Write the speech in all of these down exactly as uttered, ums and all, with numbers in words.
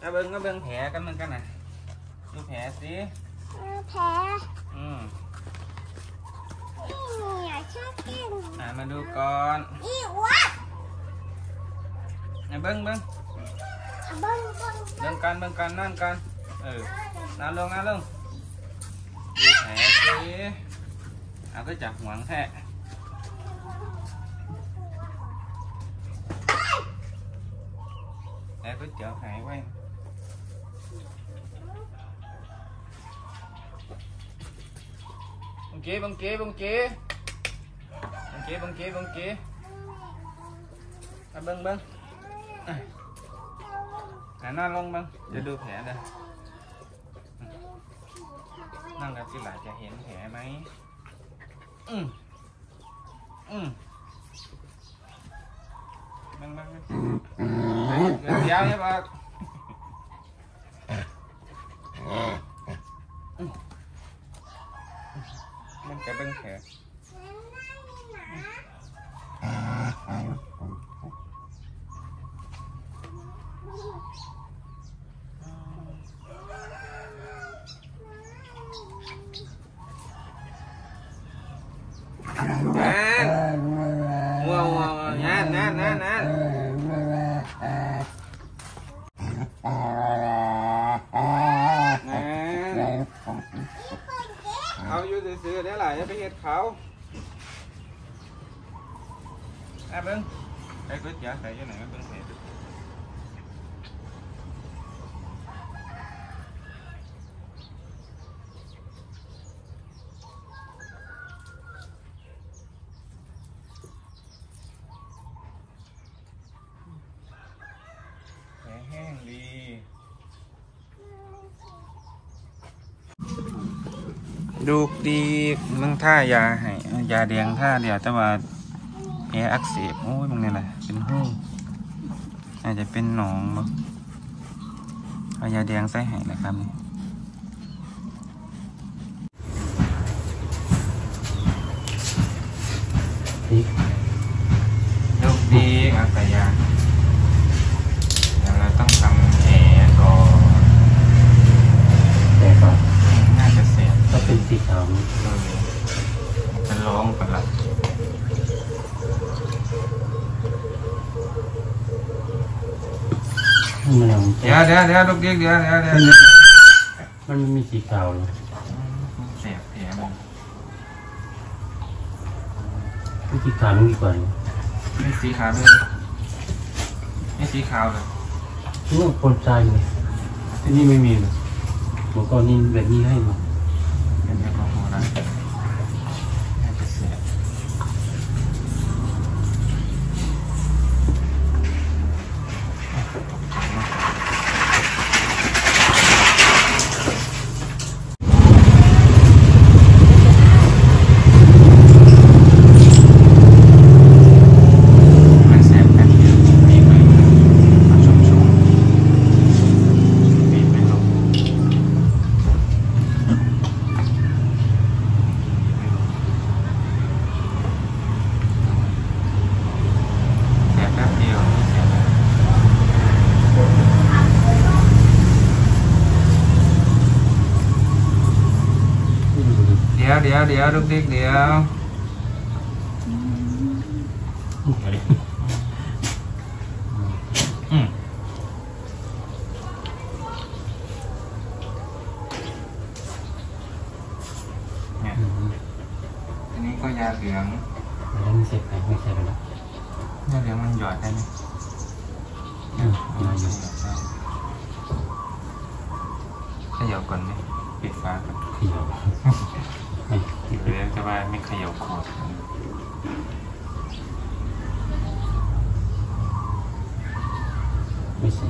เอาเบิ้งเอาเบิ้งแผลกันเหมือนกันนะดูแผลสิแผลอืมนี่เนี่ยชอบกินอ่ามาดูก่อนอีวะเบิ้งเบิ้งเบิ้งเบิ้งเบิ้งกันเบิ้งกันนั่งกันเออนั่งลงนั่งลงดูแผลสิเอาก็จับหวงแท้แผลก็เจาะหายไว้บังเก๋บังเก๋บังเก๋บังเก๋บังเก๋บังเก๋มาเบิ้งเบิ้งนั่งลงเบิ้งจะดูแผลเลยนั่งกับที่หลานจะเห็นแผลไหมอืมอืมเบิ้งเบิ้งเดี๋ยวยาวเลยป่ะมันจะเป็นแผลว้าวว้าวนั่นนั่นนั่นนั่นเอาอยู่ซื่อๆได้หลายจะไปเห็ดเขาอ่ะเบิ้งไอ้ก๋วยเตี๋ยวใส่ยังไงก็เบิ้งเห็ดแห้งดีดูดีมึงท่ายาให้ยาแดงท่าเดียวแต่ว่าแผลอักเสบโอ้ยมึงนี่แหละเป็นหู้อาจจะเป็นหนองมั้งเอายาแดงใส่ให้นะครับดูดีอาศัยยาเราต้องทำแผลก่อนแผลก่อนน่าจะเสียก็เป็นสีขาวจะร้องกันละเดี๋ยวเดี๋ยวเดี๋ยวลูกเด็กเดี๋ยวเดี๋ยวเดี๋ยวมันไม่มีสีขาวหรอเสียแผลมันสีขาวมันดีกว่าไม่สีขาวเลยไม่สีขาวเลยนี่มันปนใจเลยที่นี่ไม่มีเลยหมอก็นี่แบบนี้ให้มาเป็นแอลกอฮอล์นะน่าจะเสียเดี๋ยวเดี๋ยวลูกเด็กเดี๋ยวอืมเนี่ยอันนี้ก็ยาเหลืองแล้วมันเสร็จไปไม่ใช่แล้วยาเหลืองมันหยอดได้ไหมอืมยาหยอดได้ขยับก่อนไหมปิดฝาก่อนขยับหรือจะว่าไม่เขย่าขวดไม่ใช่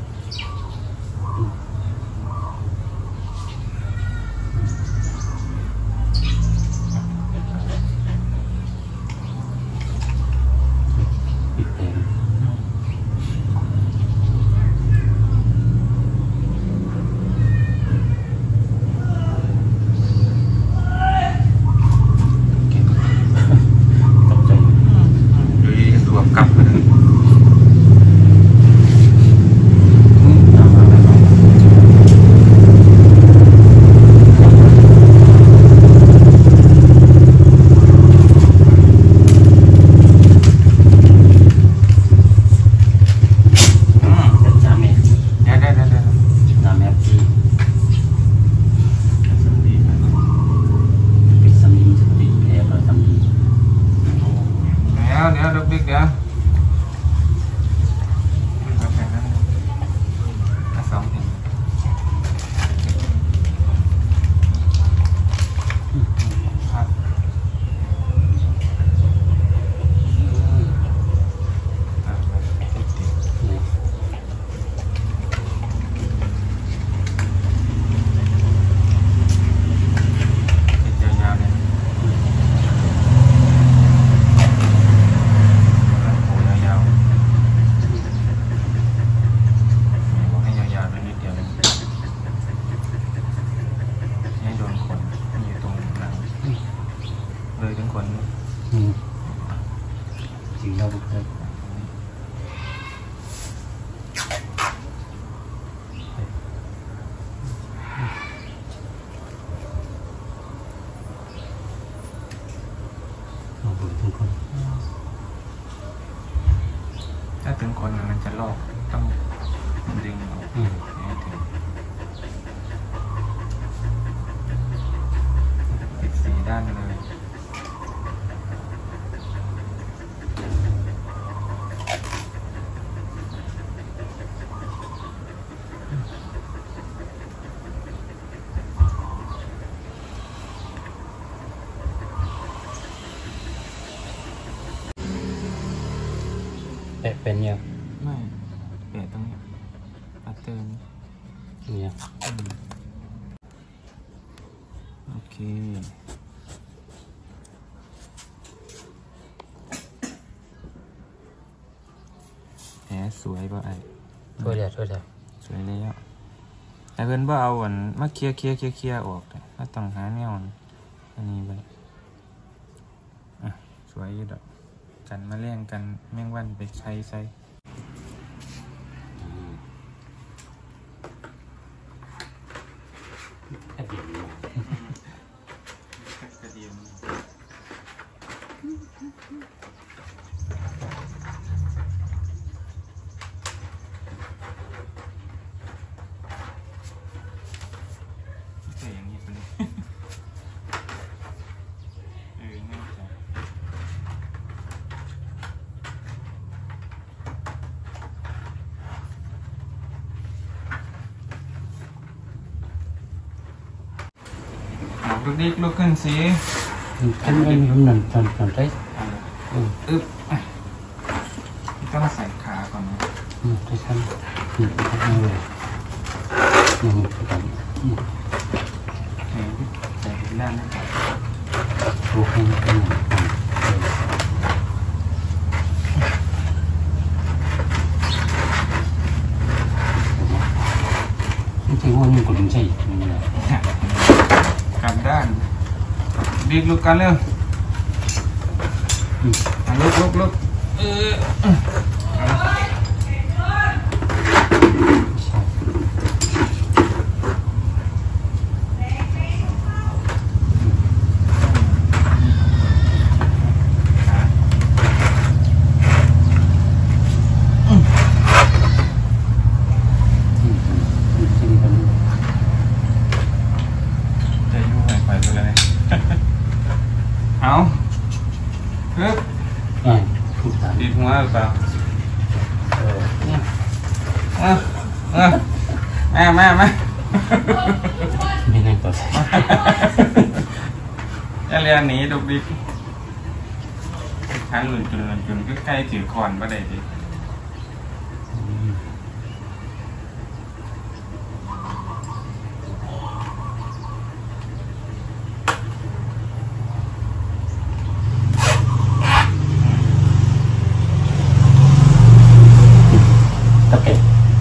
ปิดเต็มกลับลอกต้องดึงออกอืมให้ถึงติดสีด้านเลยแปะเป็นยังไม่เปลี่ยนตรงนี้ปัตเตอร์นี้เนี่ยอืมโอเคแผลสวยป่ะไอ้ช่วยเดี๋ยวช่วยเดี๋ยวสวยแล้วแต่เพื่อนว่าเอาอันมาเคลียร์เคลียร์เคลียร์เคลียร์ออกเลยถ้าต้องหาแนวอันนี้ไปอ่ะสวยอยู่ดอกกันมาเลี้ยงกันแมงวันไปใช้ใส่แค่เดียวกระเดียมอย่างนี้เป็นเออง่ายจังลูกดิ๊กลุกขึ้นสิอันนี้มันนั่นตอนตอนใช้อืมอึ๊บต้องใส่ขาก่อนนะอืมใช้ชั้นอืมใช้ชั้นเลยอืมใช้ชั้นอืมเห็นใส่ด้านนะครับโอเคอืมจริงๆว่ามันก็ต้องใช้อย่างนี้แหละกลับด้านดิ๊กลุกกันเร็วอืมอ่ะลุกลุกลุกเออใช่อืมอืมจริงๆมันจะยุ่งหายไปเลย เอาปึ๊บอ่าถูกทางดีดหัวหรือเปล่าเออเนี่ยเออเออแม่แม่แม่ไม่นั่งต่อสายจะเรียนหนีดุกดิกทันหลุนจุนหลุนจุนก็ใกล้ถือคอนมาได้ดิอืม ตะเก็บ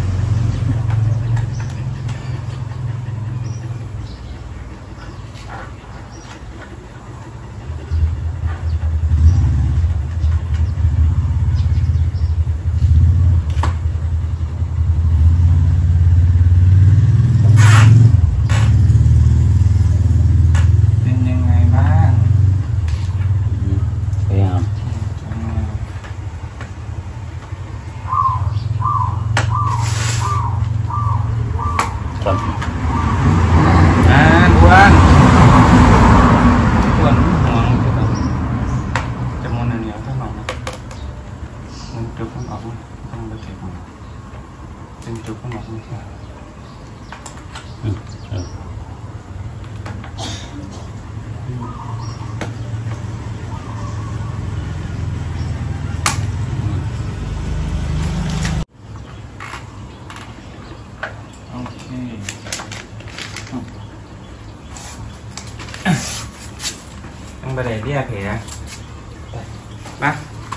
เป็นยังไงบ้างพยายาม ครับอ่าอ้วนอ้วนห่วงจะมอนเหนียวเท่าไหร่นะมันจุกมันออกมั้ยต้องไปเก็บมันเป็นจุกมันออกมั้ยอืมเออโอเคต้องไปไหนเรียกแผลมา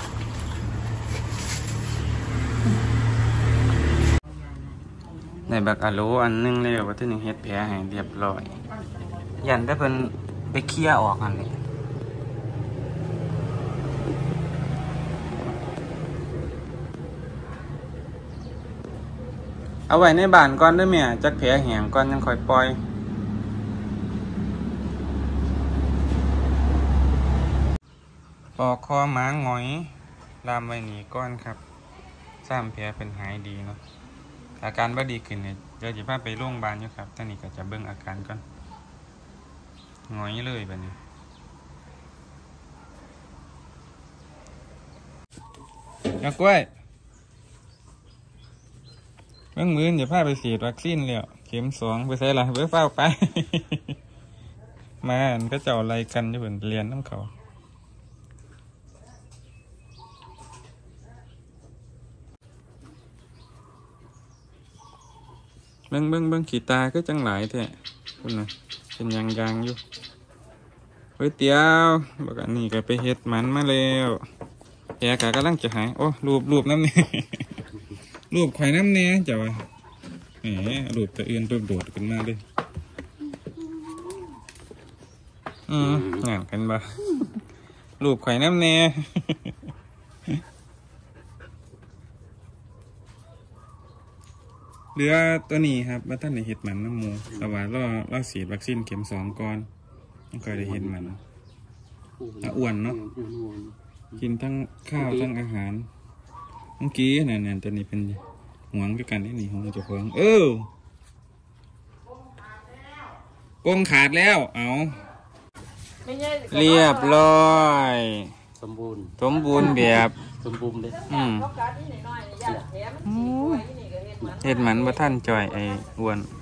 ในบักอะโลอันนึงเลยว่าที่หนึ่งเฮ็ดแผลให้เรียบร้อย ยันได้เป็นไปเคลียร์ออกอันนี้เอาไว้ในบ้านก่อนเด้วยแม่จักแผลแห้งก่อนยังค่อยปล่อยปอกคอหมาหงอยลามไว้หนีก่อนครับซ้ำแผลเป็นหายดีเนาะอาการบ่ดีขึ้นเนี่ยเดี๋ยวจะพาไปโรงพยาบาลอยู่ครับตอนนี้ก็จะเบิ่งอาการก่อนหงอยเลยแบบนี้ยากล้วยเบิ่งมืออย่าพาไปฉีดวัคซีนแล้วเข็มสองไปใส่ละเบิ่งเฝ้าไป มาอันก็เจ้าอะไรกันอยู่เหมือนเรียนน้ำเขาเบิ่งเบิ่งเบิ่งขีตาก็จังหลายแท้คุณนะเป็นยางยางอยู่เฮ้ยเตียวบอกอันนี้ก็ไปเฮ็ดมันมาแล้วแผลกะกำลังจะหายโอ้รูปรูปน้ำเนี่ย รูปไข่น้ำเนี่ยจ้าวะแหมรูปตัวอื่นรูปโดดขึ้นมาเลยอืมงานกันบ่รูปไข่น้ำเนี่ย เหลือตัวนี้ครับว่าท่านได้เห็ดมันน้ำหมูแต่ว่ารอรอฉีดวัคซีนเข็มสองก่อนไม่เคยได้เห็ดมันอ่ะอ้วนเนาะกินทั้งข้าวทั้งอาหารเมื่อกี้เนี่ยเนี่ยตัวนี้เป็นหวงด้วยกันนี่นี่หวงจะพองเออกงขาดแล้วเอาเรียบร้อยสมบูรณ์สมบูรณ์แบบสมบูรณ์เลยอืมเห็ดหมันว่าท่านจ่อยไอ้อ้วน